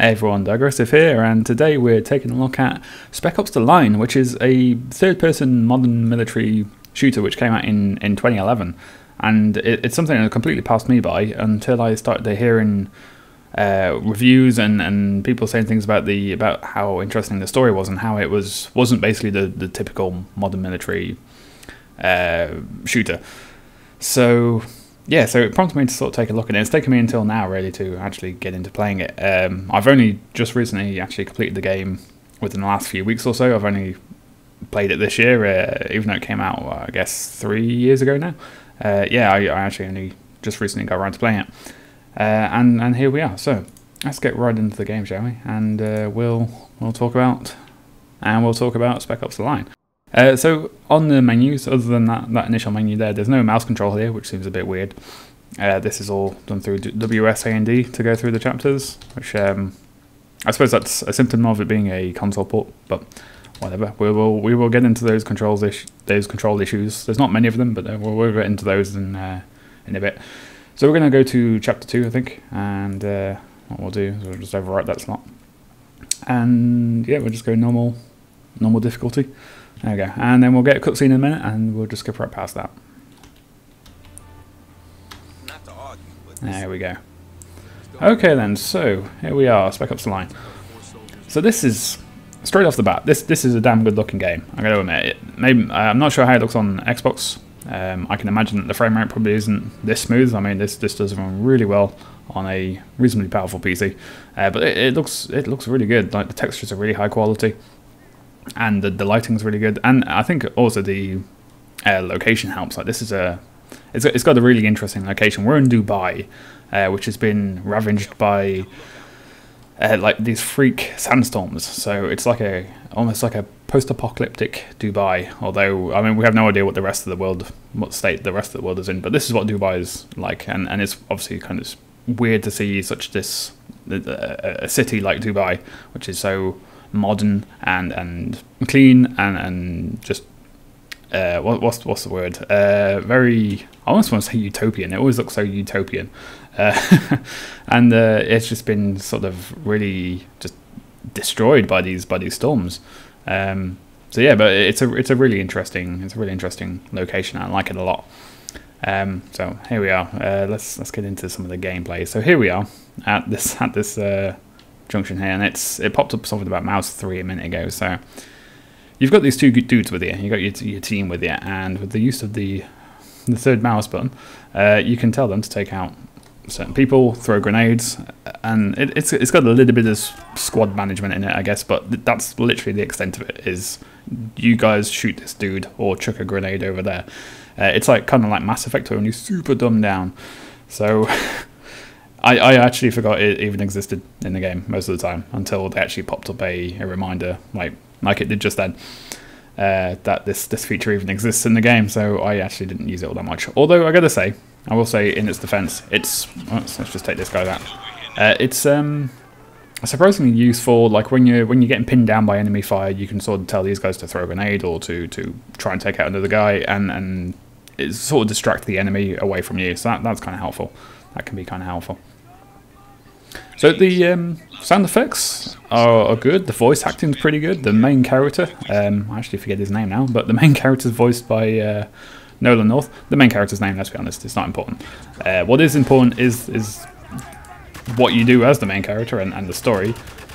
Hey everyone, Digressive here, and today we're taking a look at Spec Ops: The Line, which is a third-person modern military shooter which came out in 2011, and it's something that completely passed me by until I started hearing reviews and people saying things about how interesting the story was and how it wasn't basically the typical modern military shooter. So yeah, so it prompted me to sort of take a look at it. It's taken me until now really to actually get into playing it. I've only just recently actually completed the game within the last few weeks or so. I've only played it this year, even though it came out, I guess, 3 years ago now. Yeah, I actually only just recently got around to playing it. And here we are. So let's get right into the game, shall we? And we'll talk about Spec Ops: The Line. So on the menus, other than that initial menu there's no mouse control here, which seems a bit weird. This is all done through WSAD to go through the chapters, which I suppose that's a symptom of it being a console port, but whatever. We will get into those control issues. There's not many of them, but we'll get into those in a bit. So we're going to go to chapter 2, I think, and what we'll do is we'll just overwrite that slot, and yeah, we'll just go normal difficulty. There we go, and then we'll get a cutscene in a minute, and we'll just skip right past that. There we go. Okay then, so here we are, Spec Ops: The Line. So this is, straight off the bat, this is a damn good looking game, I'm going to admit it. Maybe, I'm not sure how it looks on Xbox. I can imagine that the frame rate probably isn't this smooth. I mean, this does run really well on a reasonably powerful PC, but it looks really good. Like, the textures are really high quality, and the lighting's really good, and I think also the location helps. Like, this is it's got a really interesting location. We're in Dubai, which has been ravaged by like these freak sandstorms. So it's like almost like a post-apocalyptic Dubai. Although, I mean, we have no idea what state the rest of the world is in. But this is what Dubai is like, and it's obviously kind of weird to see a city like Dubai, which is so modern and clean and just what's the word? Very, I almost want to say utopian. It always looks so utopian, and it's just been sort of really just destroyed by these storms. So yeah, but it's a really interesting location. I like it a lot. So here we are. Let's get into some of the gameplay. So here we are at this junction here, and it popped up something about mouse 3 a minute ago. So you've got these two dudes with you. You got your team with you, and with the use of the third mouse button, you can tell them to take out certain people, throw grenades, and it's got a little bit of squad management in it, I guess. But that's literally the extent of it. Is you guys shoot this dude or chuck a grenade over there. It's like kind of like Mass Effect, only super dumbed down. So I actually forgot it even existed in the game most of the time until they actually popped up a reminder, like it did just then, that this feature even exists in the game. So I actually didn't use it all that much. Although I will say in its defense, let's just take this guy out. It's surprisingly useful. Like when you're getting pinned down by enemy fire, you can sort of tell these guys to throw a grenade or to try and take out another guy, and it sort of distract the enemy away from you. So that's kind of helpful. That can be kind of helpful. So the sound effects are good. The voice acting's pretty good. The main character, I actually forget his name now, but the main character's voiced by Nolan North. The main character's name, let's be honest, it's not important. What is important is what you do as the main character and the story,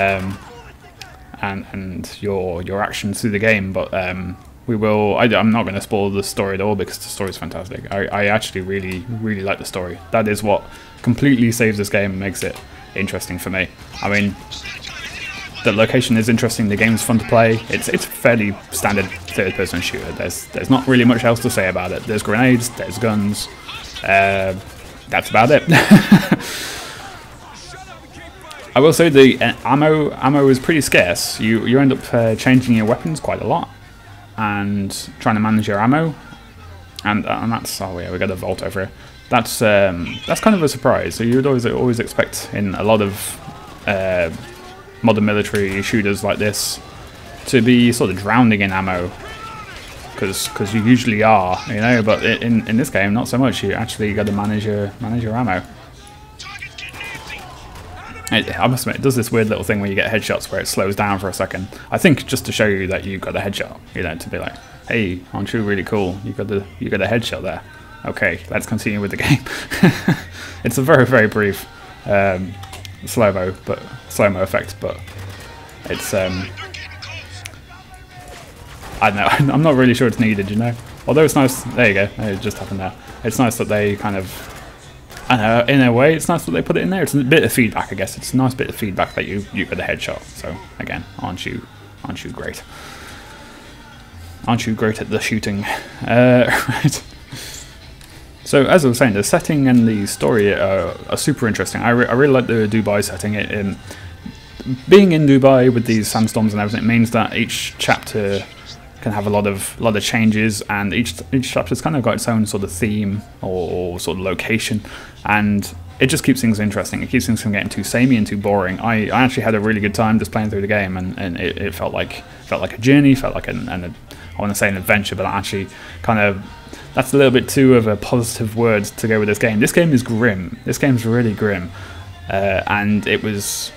and your actions through the game. But I'm not going to spoil the story at all because the story's fantastic. I actually really like the story. That is what completely saves this game and makes it interesting for me. I mean, the location is interesting, the game's fun to play. It's a fairly standard third-person shooter. There's not really much else to say about it. There's grenades, there's guns. That's about it. I will say the ammo is pretty scarce. You end up changing your weapons quite a lot and trying to manage your ammo. And that's, oh yeah, we got a vault over here. That's kind of a surprise. So you'd always expect in a lot of modern military shooters like this to be sort of drowning in ammo, because you usually are, you know. But in this game, not so much. You actually got to manage your ammo. I must admit, it does this weird little thing where you get headshots where it slows down for a second. I think just to show you that you got a headshot, you know, to be like, hey, aren't you really cool? You got a headshot there. Okay, let's continue with the game. It's a very, very brief slow-mo effect, but it's I don't know. I'm not really sure it's needed, you know. Although it's nice. There you go. It just happened there. It's nice that they kind of, I don't know, in a way, it's nice that they put it in there. It's a bit of feedback, I guess. It's a nice bit of feedback that you got a headshot. So again, aren't you great? Aren't you great at the shooting? Right. So as I was saying, the setting and the story are super interesting. I really like the Dubai setting. Being in Dubai with these sandstorms and everything means that each chapter can have a lot of changes, and each chapter's kind of got its own sort of theme or sort of location, and it just keeps things interesting. It keeps things from getting too samey and too boring. I actually had a really good time just playing through the game, and it felt like a journey, felt like I want to say an adventure, but actually kind of, that's a little bit too of a positive word to go with this game. This game is grim. This game's really grim, and it was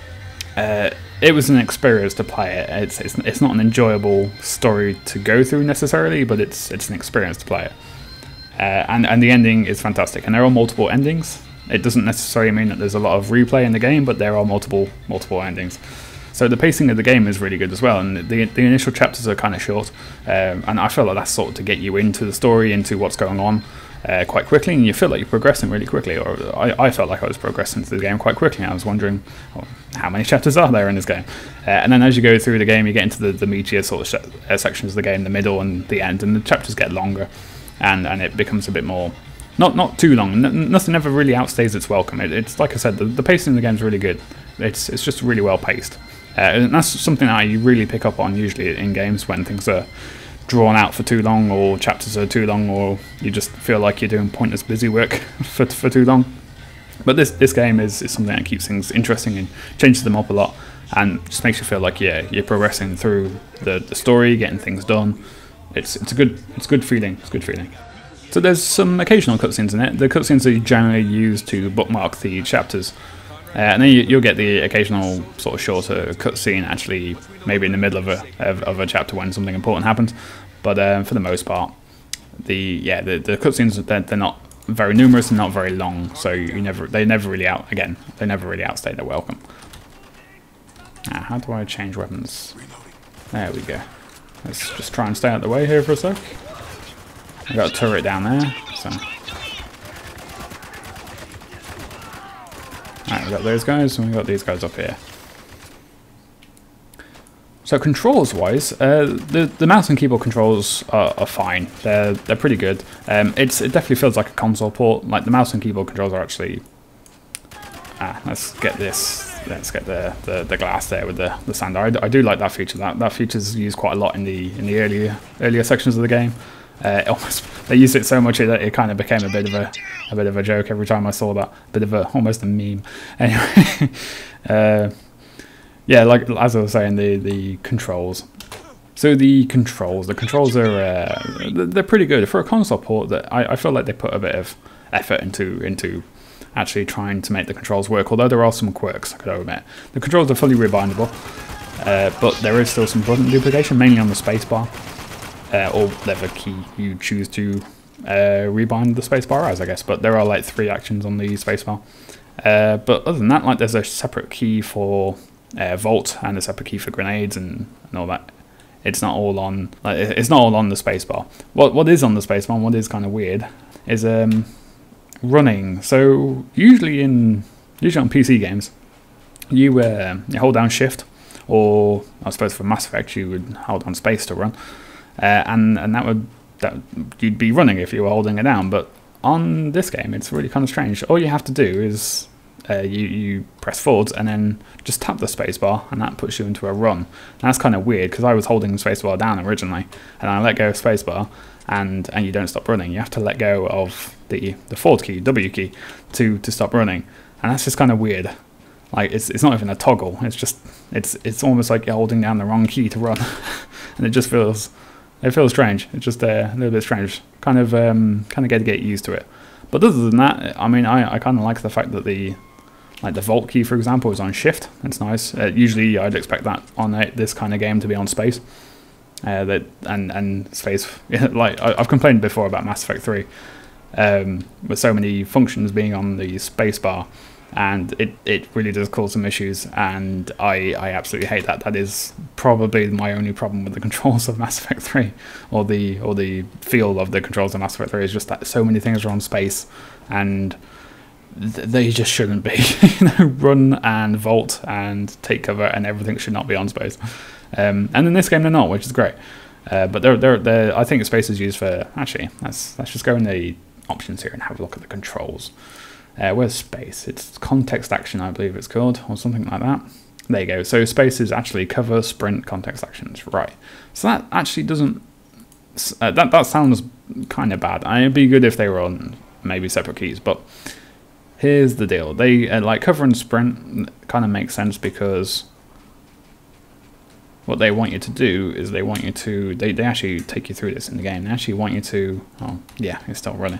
an experience to play it. It's not an enjoyable story to go through necessarily, but it's an experience to play it. And the ending is fantastic. And there are multiple endings. It doesn't necessarily mean that there's a lot of replay in the game, but there are multiple endings. So the pacing of the game is really good as well, and the initial chapters are kind of short, and I feel like that's sort of to get you into the story, into what's going on quite quickly, and you feel like you're progressing really quickly, or I felt like I was progressing through the game quite quickly. I was wondering, how many chapters are there in this game? And then as you go through the game, you get into the meatier sort of sections of the game, the middle and the end, and the chapters get longer, and it becomes a bit more, not too long. Nothing ever really outstays its welcome. It's like I said, the pacing of the game is really good. It's just really well paced. And that's something that you really pick up on usually in games when things are drawn out for too long, or chapters are too long, or you just feel like you're doing pointless busy work for too long. But this game is something that keeps things interesting and changes them up a lot, and just makes you feel like you're progressing through the story, getting things done. It's a good feeling. It's a good feeling. So there's some occasional cutscenes in it. The cutscenes are generally used to bookmark the chapters. And then you'll get the occasional sort of shorter cutscene, actually maybe in the middle of a chapter when something important happens. But for the most part, the cutscenes, they're not very numerous and not very long, so they never really outstay their welcome. How do I change weapons? There we go. Let's just try and stay out of the way here for a sec. I've got a turret down there, so. Alright, we've got those guys, and we've got these guys up here. So controls-wise, the mouse and keyboard controls are fine. They're pretty good. It definitely feels like a console port. Like the mouse and keyboard controls are actually. Let's get this. Let's get the glass there with the sander. I do like that feature. That feature's used quite a lot in the earlier sections of the game. They used it so much that it kind of became a bit of a joke every time I saw that. Almost a meme. Anyway, yeah, like as I was saying, the controls. So the controls are they're pretty good for a console port. That I feel like they put a bit of effort into actually trying to make the controls work. Although there are some quirks, I could admit. The controls are fully rebindable, but there is still some button duplication, mainly on the spacebar. Or whatever key you choose to rebind the spacebar as, I guess. But there are like 3 actions on the spacebar. But other than that, like there's a separate key for vault and a separate key for grenades and all that. It's not all on the spacebar. What is on the spacebar, and what is kind of weird, is running. So usually on PC games, you hold down Shift, or I suppose for Mass Effect you would hold down space to run. And that you'd be running if you were holding it down, but on this game it's really kind of strange. All you have to do is you press forwards and then just tap the spacebar, and that puts you into a run. And that's kind of weird because I was holding the spacebar down originally, and I let go of spacebar, and you don't stop running. You have to let go of the forward key, W key, to stop running, and that's just kind of weird. Like it's not even a toggle. It's just it's almost like you're holding down the wrong key to run, and it feels strange. It's just a little bit strange. Kind of get used to it. But other than that, I mean, I kind of like the fact that the Like the Vault key, for example, is on Shift. That's nice. Usually, I'd expect that on this kind of game to be on space. And space, like I've complained before about Mass Effect 3, with so many functions being on the space bar, and it really does cause some issues, and I absolutely hate that. That is probably my only problem with the controls of Mass Effect 3, or the feel of the controls of Mass Effect 3, is just that so many things are on space, and they just shouldn't be. Run and vault and take cover and everything should not be on space. And in this game they're not, which is great. But they're I think space is used for, actually, let's just go in the options here and have a look at the controls. Where's space? It's context action, I believe it's called, or something like that. There you go. So space is actually cover, sprint, context actions, right? So that actually doesn't, that sounds kind of bad. It'd be good if they were on maybe separate keys, but here's the deal. They like cover and sprint kind of makes sense, because what they want you to do is they want you to, they actually take you through this in the game. They actually want you to, oh yeah, it's still running.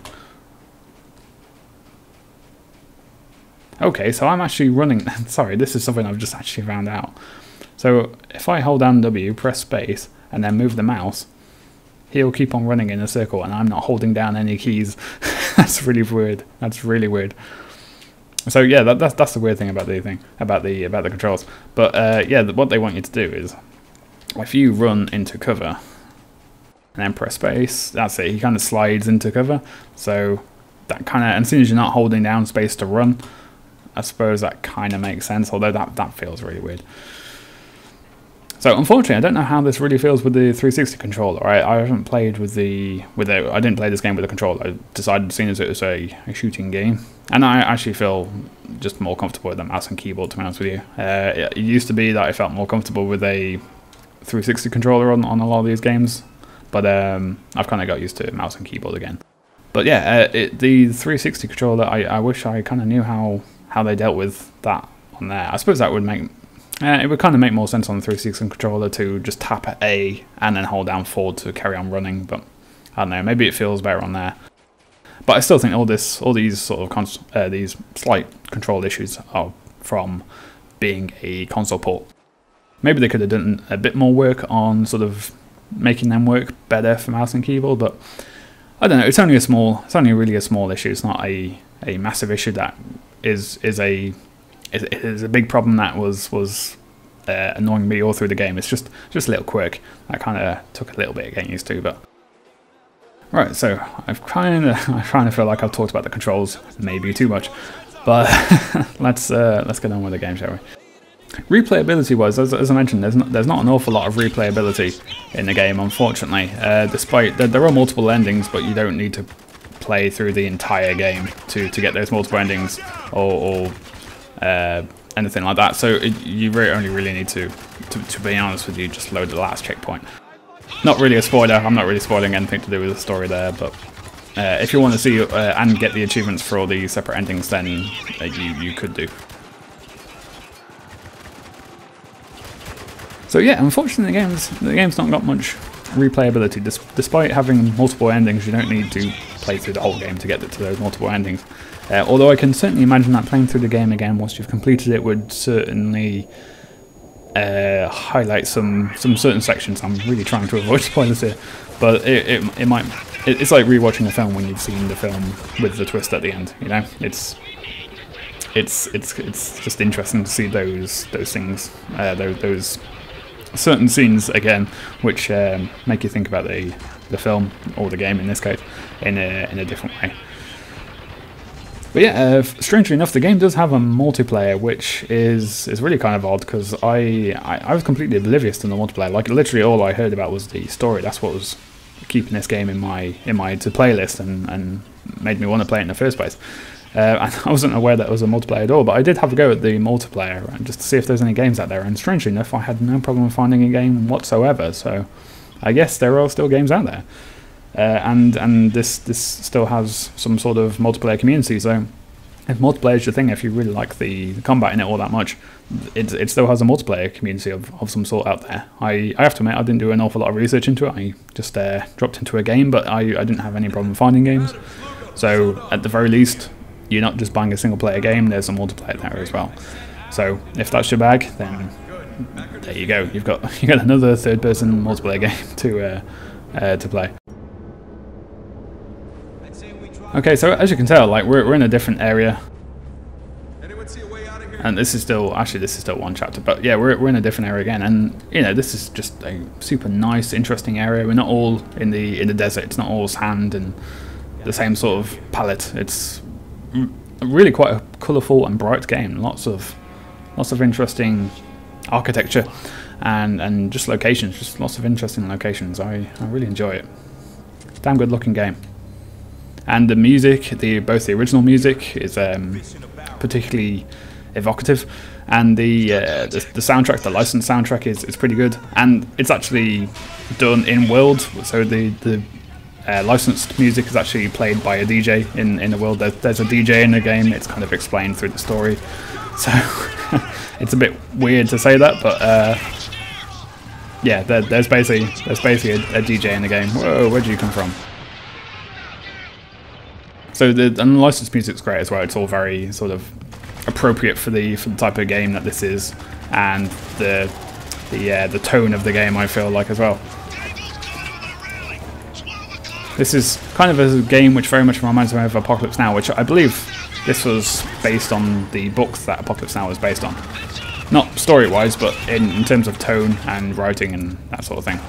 Okay, so I'm actually running, sorry, this is something I've just actually found out. So if I hold down W, press space, and then move the mouse, he'll keep on running in a circle, and I'm not holding down any keys. That's really weird. That's really weird. So yeah, that's the weird thing about the controls. But yeah, what they want you to do is, if you run into cover and then press space, that's it. He kind of slides into cover. So that kind of, and as soon as you're not holding down space to run, I suppose that kind of makes sense. Although that feels really weird. So unfortunately, I don't know how this really feels with the 360 controller. I haven't played with I didn't play this game with a controller. I decided, seeing as it was a shooting game, and I actually feel just more comfortable with the mouse and keyboard, to be honest with you. It used to be that I felt more comfortable with a 360 controller on a lot of these games, but I've kind of got used to mouse and keyboard again. But yeah, the 360 controller, I wish I kind of knew how they dealt with that on there. I suppose that would make, it would kind of make more sense on the 360 controller to just tap A and then hold down forward to carry on running, but I don't know, maybe it feels better on there. But I still think all these sort of these slight control issues are from being a console port. Maybe they could have done a bit more work on sort of making them work better for mouse and keyboard, but I don't know. It's only really a small issue. It's not a massive issue that is a big problem that was annoying me all through the game. It's just a little quirk that kind of took a little bit of getting used to, but. Right, so I kind of feel like I've talked about the controls maybe too much, but let's get on with the game, shall we? Replayability wise, as I mentioned, there's not an awful lot of replayability in the game, unfortunately. Despite there are multiple endings, but you don't need to play through the entire game to get those multiple endings or anything like that. So you only really need to be honest with you, just load the last checkpoint. Not really a spoiler. I'm not really spoiling anything to do with the story there, but if you want to see and get the achievements for all the separate endings, then you could do. So yeah, unfortunately the game's not got much replayability. Despite having multiple endings, you don't need to play through the whole game to get to those multiple endings. Although I can certainly imagine that playing through the game again once you've completed it would certainly highlight some certain sections. I'm really trying to avoid spoilers here, but it's like rewatching a film when you've seen the film with the twist at the end. You know, it's just interesting to see those things, those certain scenes again, which make you think about the film or the game in this case in a different way. But yeah, strangely enough, the game does have a multiplayer, which is really kind of odd, because I was completely oblivious to the multiplayer. Like, literally all I heard about was the story. That's what was keeping this game in my to-play list and made me want to play it in the first place. And I wasn't aware that it was a multiplayer at all, but I did have a go at the multiplayer just to see if there's any games out there, and strangely enough, I had no problem finding a game whatsoever, so I guess there are still games out there. And this still has some sort of multiplayer community, so if multiplayer is your thing, if you really like the combat in it all that much, it still has a multiplayer community of some sort out there. I have to admit, I didn't do an awful lot of research into it. I just dropped into a game, but I didn't have any problem finding games. So at the very least, you're not just buying a single player game, there's a multiplayer there as well. So if that's your bag, then there you go. You've got another third-person multiplayer game to play. Okay, so as you can tell, like we're in a different area. And this is still one chapter, but yeah, we're in a different area again, and you know, this is just a super nice, interesting area. We're not all in the desert. It's not all sand and the same sort of palette. It's really quite a colourful and bright game. Lots of interesting architecture and just locations. Just lots of interesting locations. I really enjoy it. Damn good looking game. And the music, both the original music is particularly evocative, and the soundtrack, the licensed soundtrack, is pretty good, and it's actually done in world. So the licensed music is actually played by a DJ in the world. There's a DJ in the game. It's kind of explained through the story, so it's a bit weird to say that, but yeah, there's basically a DJ in the game. Whoa, where'd you come from? So the unlicensed music's great as well. It's all very sort of appropriate for the type of game that this is, and the tone of the game, I feel like, as well. This is kind of a game which very much reminds me of Apocalypse Now, which I believe this was based on the books that Apocalypse Now was based on. Not story-wise, but in terms of tone and writing and that sort of thing.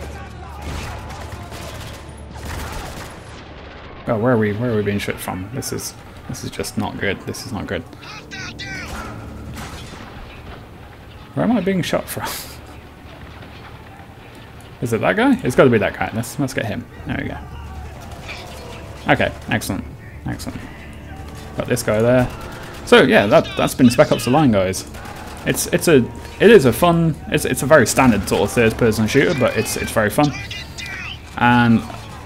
Oh, where are we being shot from? This is just not good. This is not good. Where am I being shot from? Is it that guy? It's got to be that guy. Let's get him. There we go. Okay, excellent, excellent. Got this guy there. So yeah, that's been Spec Ops: The Line, guys. It is a fun. It's a very standard sort of third-person shooter, but it's very fun. And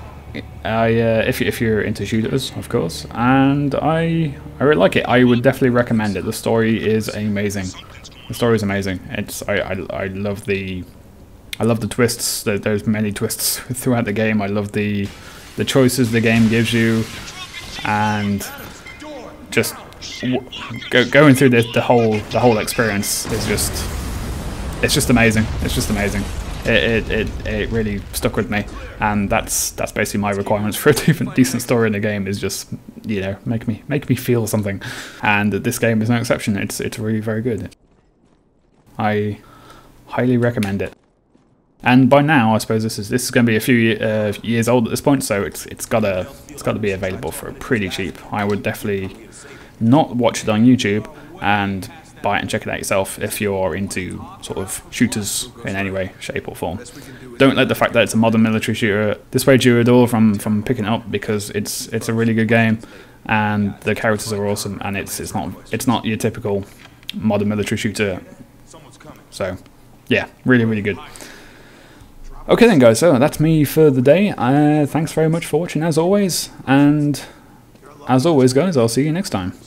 if you're into shooters, of course, and I really like it. I would definitely recommend it. The story is amazing. The story is amazing. I love the twists. There's many twists throughout the game. I love the choices the game gives you, and just going through the whole experience is just amazing. It's just amazing. It really stuck with me, and that's basically my requirements for a decent story in a game, is just, you know, make me feel something, and this game is no exception. It's really very good. I highly recommend it. And by now, I suppose this is going to be a few years old at this point, so it's got to be available for pretty cheap. I would definitely not watch it on YouTube and buy it and check it out yourself if you're into sort of shooters in any way, shape or form. Don't let the fact that it's a modern military shooter dissuade you at all from picking it up, because it's a really good game, and the characters are awesome, and it's not your typical modern military shooter. So yeah, really, really good. Okay then, guys, so that's me for the day. Thanks very much for watching, as always, and as always, guys, I'll see you next time.